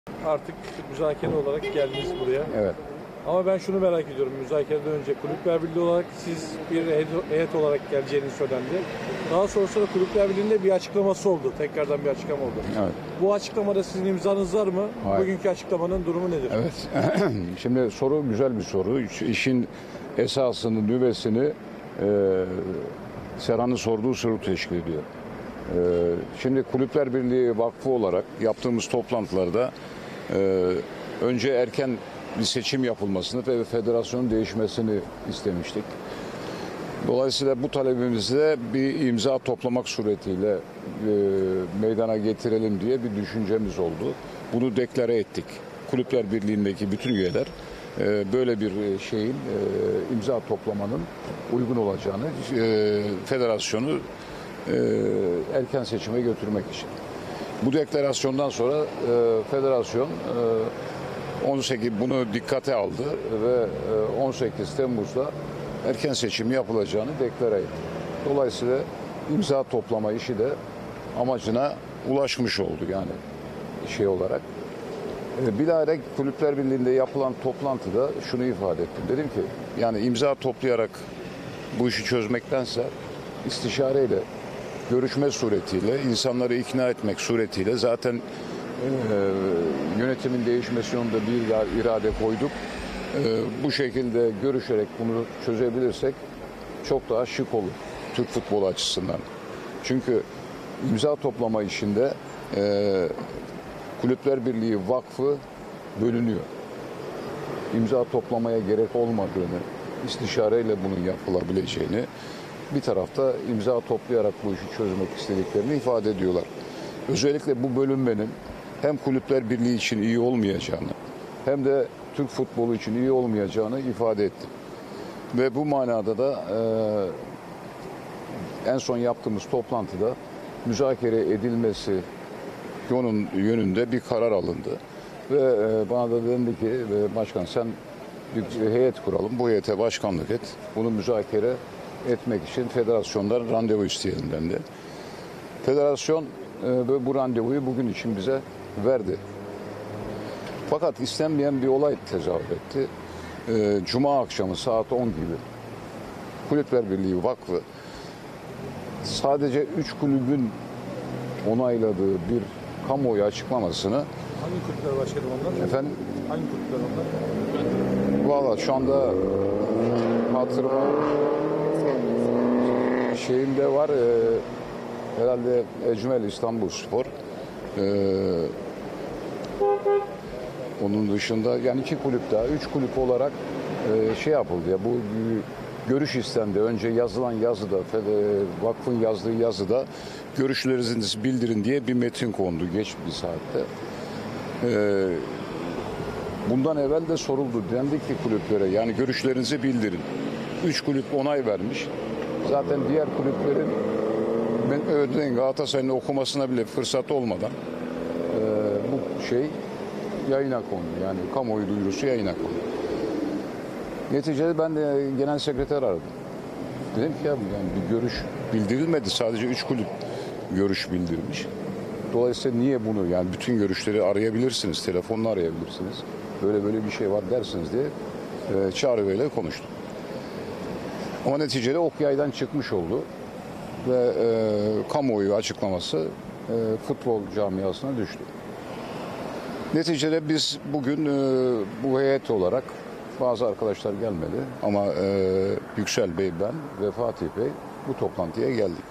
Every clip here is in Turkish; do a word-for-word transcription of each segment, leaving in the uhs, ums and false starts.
Artık müzakere olarak geldiniz buraya. Evet. Ama ben şunu merak ediyorum. Müzakereden önce Kulüpler Birliği olarak siz bir heyet olarak geleceğiniz söylendi. Daha sonrasında Kulüpler Birliği'nde bir açıklaması oldu. Tekrardan bir açıklama oldu. Evet. Bu açıklamada sizin imzanız var mı? Hayır. Bugünkü açıklamanın durumu nedir? Evet. Şimdi soru güzel bir soru. İşin esasını, nüvesini e, Serhan'ın sorduğu soru teşkil ediyor. E, şimdi Kulüpler Birliği Vakfı olarak yaptığımız toplantılarda e, önce erken bir seçim yapılmasını ve federasyonun değişmesini istemiştik. Dolayısıyla bu talebimizde bir imza toplamak suretiyle e, meydana getirelim diye bir düşüncemiz oldu. Bunu deklare ettik. Kulüpler Birliği'ndeki bütün üyeler e, böyle bir şeyin e, imza toplamanın uygun olacağını, e, federasyonu e, erken seçime götürmek için. Bu deklarasyondan sonra e, federasyon e, on sekiz bunu dikkate aldı ve e, on sekiz Temmuz'da erken seçim yapılacağını deklare etti. Dolayısıyla imza toplama işi de amacına ulaşmış oldu yani şey olarak. Bilahare Kulüpler Birliği'nde yapılan toplantıda şunu ifade ettim. Dedim ki yani imza toplayarak bu işi çözmektense istişareyle, görüşme suretiyle, insanları ikna etmek suretiyle zaten e, yönetimin değişmesi yolunda bir irade koyduk. E, bu şekilde görüşerek bunu çözebilirsek çok daha şık olur Türk futbolu açısından. Çünkü imza toplama işinde e, Kulüpler Birliği Vakfı bölünüyor. İmza toplamaya gerek olmadığını, istişareyle bunun yapılabileceğini, bir tarafta imza toplayarak bu işi çözmek istediklerini ifade ediyorlar. Özellikle bu bölünmenin hem Kulüpler Birliği için iyi olmayacağını hem de Türk futbolu için iyi olmayacağını ifade etti. Ve bu manada da e, en son yaptığımız toplantıda müzakere edilmesi onun yönünde bir karar alındı. Ve e, bana da dendi ki başkan sen bir heyet kuralım, bu heyete başkanlık et. Bunu müzakere etmek için federasyondan randevu isteyelim dendi. Federasyon e, bu randevuyu bugün için bize verdi. Fakat istenmeyen bir olay tezahür etti. E, Cuma akşamı saat on gibi Kulüpler Birliği Vakfı sadece üç kulübün onayladığı bir kamuoyu açıklamasını. Hangi kulüpler başkanım onlar? Efendim? Hangi kulüpler onlar? Valla şu anda hatırıma şeyimde var e, herhalde Ecmel İstanbulspor. E, onun dışında yani iki kulüp daha, üç kulüp olarak e, şey yapıldı ya bu e, görüş istendi. Önce yazılan yazıda, e, vakfın yazdığı yazıda görüşlerinizi bildirin diye bir metin kondu geç bir saatte. E, bundan evvel de soruldu. Dendi ki kulüplere yani görüşlerinizi bildirin. Üç kulüp onay vermiş. Zaten diğer kulüplerin ben örneğin Galatasaray'ın okumasına bile fırsat olmadan e, bu şey yayına kondu. Yani kamuoyu duyurusu yayına kondu. Neticede ben de genel sekreter aradım. Dedim ki ya yani bir görüş bildirilmedi. Sadece üç kulüp görüş bildirmiş. Dolayısıyla niye bunu yani bütün görüşleri arayabilirsiniz, telefonla arayabilirsiniz. Böyle böyle bir şey var dersiniz diye e, Çağrı Bey'le konuştum. Ama neticede ok yaydan çıkmış oldu ve e, kamuoyu açıklaması e, futbol camiasına düştü. Neticede biz bugün e, bu heyet olarak bazı arkadaşlar gelmedi ama e, Yüksel Bey, ben ve Fatih Bey bu toplantıya geldik.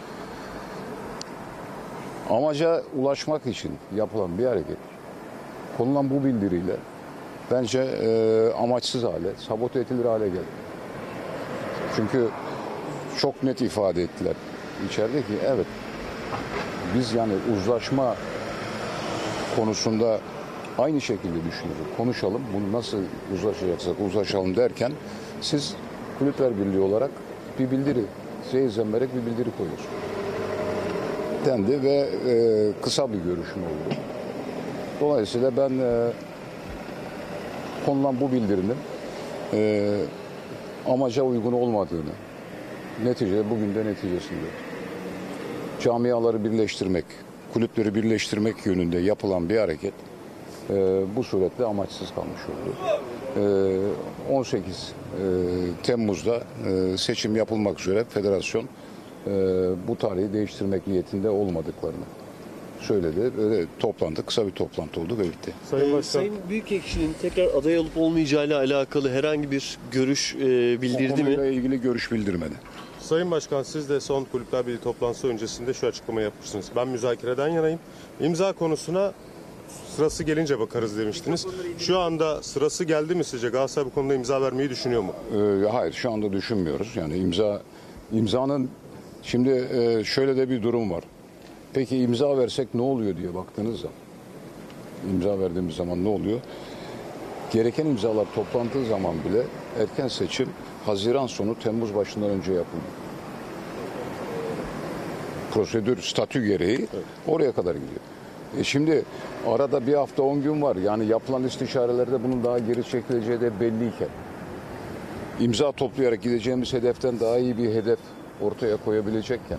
Amaca ulaşmak için yapılan bir hareket, konulan bu bildiriyle bence e, amaçsız hale, sabote edilir hale geldi. Çünkü çok net ifade ettiler içeride ki evet biz yani uzlaşma konusunda aynı şekilde düşünüyoruz. Konuşalım, bunu nasıl uzlaşacaksak uzlaşalım derken siz Kulüpler Birliği olarak bir bildiri, size izin vererek bir bildiri koyuyorsunuz dendi ve e, kısa bir görüşme oldu. Dolayısıyla ben e, konulan bu bildirinin e, amaca uygun olmadığını, neticede bugün de neticesinde camiaları birleştirmek, kulüpleri birleştirmek yönünde yapılan bir hareket e, bu suretle amaçsız kalmış oldu. E, on sekiz e, Temmuz'da e, seçim yapılmak üzere federasyon e, bu tarihi değiştirmek niyetinde olmadıklarını söyledi. Böyle toplantı, kısa bir toplantı oldu ve bitti. Sayın Ee, Başkan, Sayın Büyükekşi'nin tekrar aday olup olmayacağıyla alakalı herhangi bir görüş e, bildirdi Bu konuyla mi? ilgili görüş bildirmedi. Sayın Başkan siz de son Kulüpler Birliği toplantısı öncesinde şu açıklamayı yapmışsınız. Ben müzakereden yanayım. İmza konusuna sırası gelince bakarız demiştiniz. Şu anda sırası geldi mi sizce? Galatasaray bu konuda imza vermeyi düşünüyor mu? Ee, hayır, şu anda düşünmüyoruz. Yani imza imzanın şimdi e, şöyle de bir durum var. Peki imza versek ne oluyor diye baktığınız zaman, imza verdiğimiz zaman ne oluyor? Gereken imzalar toplandığı zaman bile erken seçim Haziran sonu Temmuz başından önce yapılıyor. Prosedür, statü gereği oraya kadar gidiyor. E şimdi arada bir hafta on gün var. Yani yapılan istişarelerde bunun daha geri çekileceği de belliyken, imza toplayarak gideceğimiz hedeften daha iyi bir hedef ortaya koyabilecekken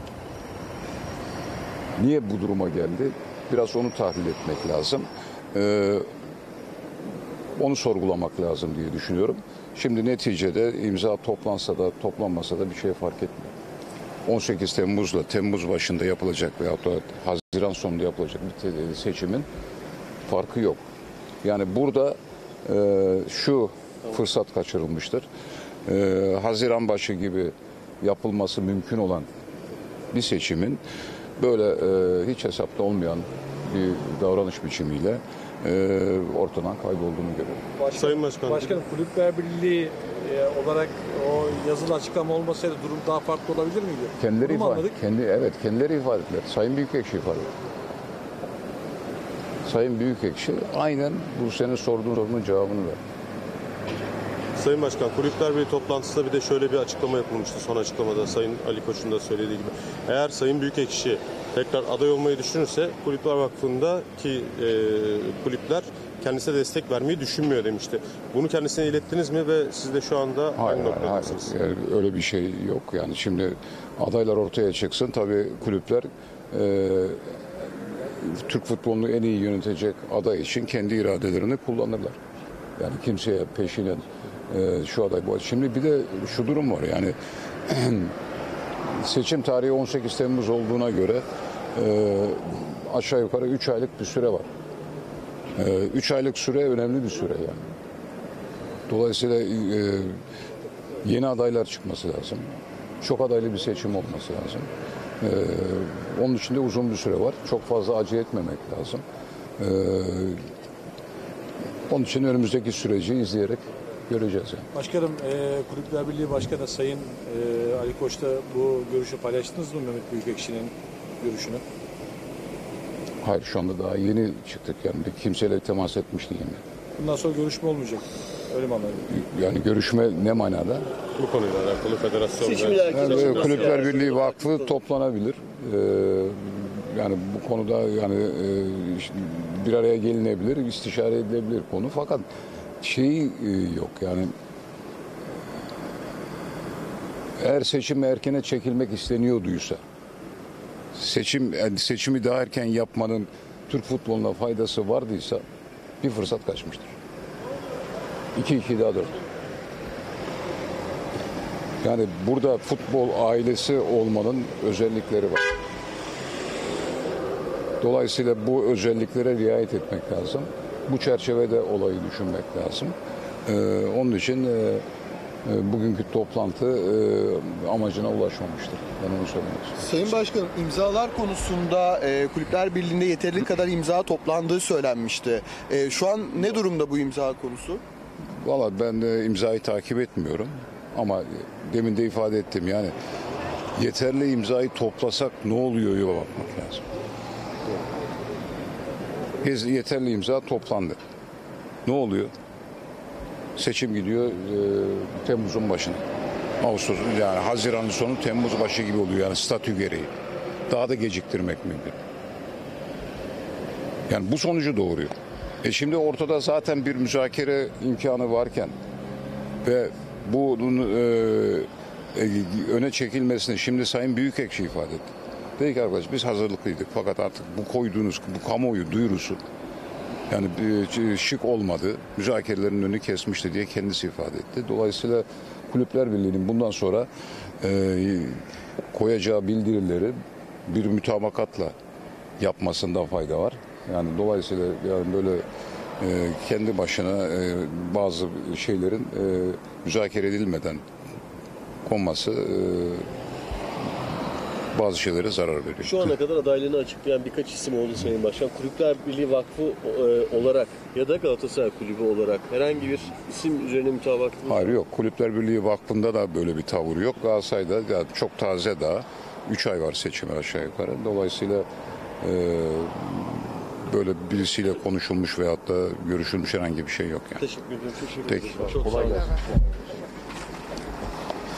niye bu duruma geldi? Biraz onu tahlil etmek lazım. Ee, onu sorgulamak lazım diye düşünüyorum. Şimdi neticede imza toplansa da toplanmasa da bir şey fark etmiyor. on sekiz Temmuz'la Temmuz başında yapılacak veyahut da Haziran sonunda yapılacak bir seçimin farkı yok. Yani burada e, şu fırsat kaçırılmıştır. E, Haziran başı gibi yapılması mümkün olan bir seçimin böyle e, hiç hesapta olmayan bir davranış biçimiyle e, ortadan kaybolduğunu görüyorum. Başkan, Sayın Başkan. Başkanım, Kulüpler Birliği e, olarak o yazılı açıklama olmasaydı durum daha farklı olabilir miydi? Kendileri Bunu mu ifade, anladık? kendi evet kendileri ifade ettiler. Sayın Büyükekşi ifade etti. Sayın Büyükekşi aynen bu senin sorduğun sorunun cevabını verdi. Sayın Başkan, Kulüpler Birliği toplantısında bir de şöyle bir açıklama yapılmıştı. Son açıklamada Sayın Ali Koç'un da söylediği gibi. Eğer Sayın Büyükekşi tekrar aday olmayı düşünürse Kulüpler Vakfı'ndaki e, kulüpler kendisine destek vermeyi düşünmüyor demişti. Bunu kendisine ilettiniz mi ve siz de şu anda Hayır, aynı hayır, noktada hayır. mısınız? Yani öyle bir şey yok. Yani şimdi adaylar ortaya çıksın. Tabii kulüpler e, Türk futbolunu en iyi yönetecek aday için kendi iradelerini kullanırlar. Yani kimseye peşinen e, şu aday bu. Şimdi bir de şu durum var yani seçim tarihi on sekiz Temmuz olduğuna göre e, aşağı yukarı üç aylık bir süre var. üç aylık süre önemli bir süre yani. Dolayısıyla e, yeni adaylar çıkması lazım. Çok adaylı bir seçim olması lazım. E, onun için de uzun bir süre var. Çok fazla acele etmemek lazım. E, onun için önümüzdeki süreci izleyerek göreceğiz yani. Başkanım, e, Kulüpler Birliği Başkanı Sayın e, Ali Koç'ta bu görüşü paylaştınız mı, Mehmet Büyükekşi'nin görüşünü? Hayır, şu anda daha yeni çıktık yani bir kimseyle temas etmiş değilim. Bundan sonra görüşme olmayacak. Öyle mi anladım? Yani görüşme ne manada? Bu konuyla alakalı federasyon Seçimle alakalı Yani nasıl Kulüpler yani? Birliği Vakfı toplanabilir. Ee, yani bu konuda yani e, işte bir araya gelinebilir, istişare edilebilir konu. Fakat şey e, yok yani eğer seçim erkene çekilmek isteniyorduysa seçim yani seçimi daha erken yapmanın Türk futboluna faydası vardıysa bir fırsat kaçmıştır. iki iki daha dört. Yani burada futbol ailesi olmanın özellikleri var. Dolayısıyla bu özelliklere riayet etmek lazım. Bu çerçevede olayı düşünmek lazım. Ee, onun için e, e, bugünkü toplantı e, amacına ulaşmamıştır. Ben onu söylemek istiyorum. Sayın Başkanım, imzalar konusunda e, Kulüpler Birliği'nde yeteri kadar imza toplandığı söylenmişti. E, şu an ne durumda bu imza konusu? Valla ben de imzayı takip etmiyorum. Ama demin de ifade ettim yani yeterli imzayı toplasak ne oluyor bakmak lazım. Biz yeterli imza toplandı. Ne oluyor? Seçim gidiyor e, Temmuz'un başına. Ağustos yani Haziran'ın sonu Temmuz başı gibi oluyor yani statü gereği. Daha da geciktirmek mümkün. Yani bu sonucu doğuruyor. E şimdi ortada zaten bir müzakere imkanı varken ve bunun e, e, öne çekilmesini şimdi Sayın Büyükekşi ifade etti. Dedi ki arkadaş biz hazırlıklıydık fakat artık bu koyduğunuz bu kamuoyu duyurusu Yani bir şık olmadı. Müzakerelerin önünü kesmişti diye kendisi ifade etti. Dolayısıyla Kulüpler Birliği'nin bundan sonra e, koyacağı bildirileri bir mütabakatla yapmasında fayda var. Yani dolayısıyla yani böyle e, kendi başına e, bazı şeylerin e, müzakere edilmeden konması e, bazı şeylere zarar veriyor. Şu ana kadar adaylığını açıklayan birkaç isim oldu Sayın Başkan. Kulüpler Birliği Vakfı e, olarak ya da Galatasaray Kulübü olarak herhangi bir isim üzerine mutabakatınız var mı? Hayır yok. Kulüpler Birliği Vakfı'nda da böyle bir tavır yok. Galatasaray'da ya çok taze daha. üç ay var seçime aşağı yukarı. Dolayısıyla e, böyle birisiyle konuşulmuş veyahut da görüşülmüş herhangi bir şey yok yani. Teşekkür ederim. Teşekkür Peki. ederim. Çok Kolay sağ olun. gelsin.